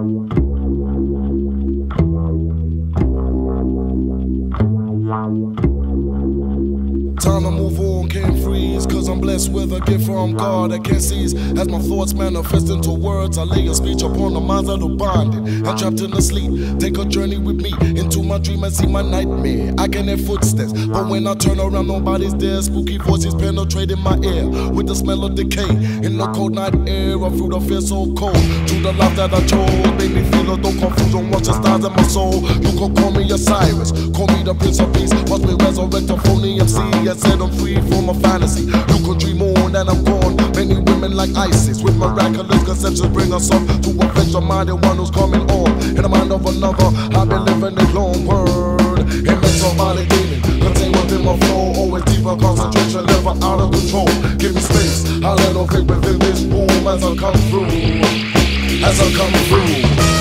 Time to move on, can't freeze, cause I'm blessed with a gift from God I can't seize. As my thoughts manifest into words, I lay a speech upon the minds that are bonded and trapped in the sleep. Take a journey with me into my dream and see my nightmare. I can hear footsteps, but when I turn around, nobody's there. Spooky voices penetrating my ear with the smell of decay. In the cold night air, I feel the fear so cold. To the life that I chose, made me feel a no confusion. Watch the stars in my soul. You can call me Osiris, call me the Prince of Peace. Watch me resurrect a phony MC. I said I'm free from a fantasy. You could dream on and I'm gone. Many women like Isis with miraculous conceptions bring us up to a vengeful-minded one who's coming on. In the mind of another, I've been living a long word. Immense symbolic meaning, contained within my flow. Always deeper concentration, never out of control. Give me space, I'll elevate within this room as I come through. As I come through.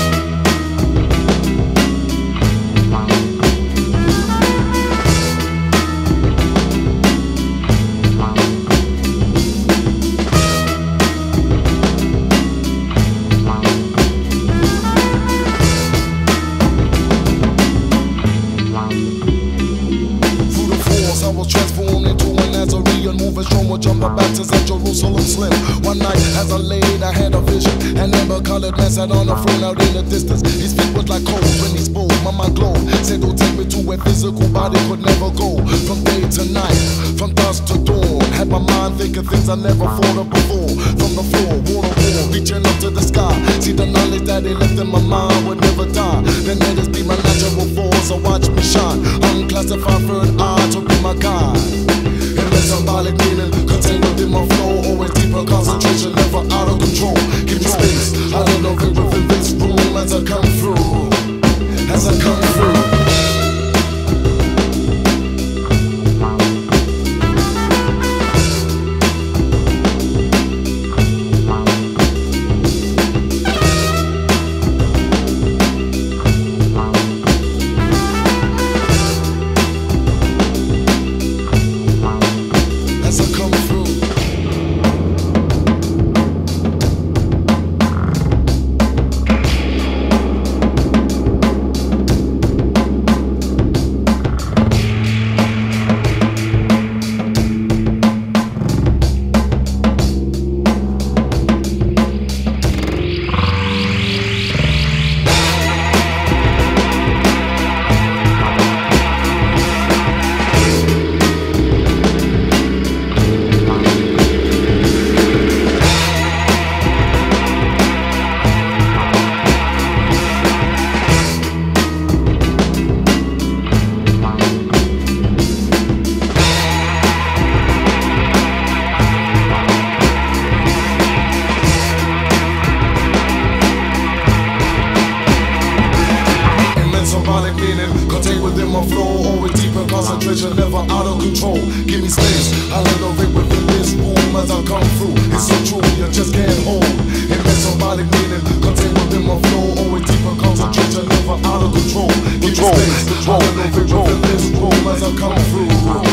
I was transformed into an Nazarene, moving strong with John the Baptist at Jerusalem Slim. One night as I laid, I had a vision. An amber-colored man sat on a throne out in the distance. His feet was like coals when he spoke. My mind glowed, said don't take me to where physical body could never go. From day to night, from dusk to dawn, had my mind thinking things I never thought of before. From the floor, wall to wall, reaching up to the sky. See the knowledge that he left in my mind would never die. Then let it be my natural force, so watch me shine. Unclassified third eye to be my guide. Immense symbolic meaning contained within my flow. Always deeper concentration, never out of control. Give me space, I elevate within this room as I come through. As I come through. Contained within my flow, always deep in concentration, never out of control. Give me space, I'll elevate within this room as I come through. It's so true, you just can't hold. Immense symbolic meaning, contained within my flow, always deep in concentration, never out of control. Give me space, I'll elevate within this room as I come through.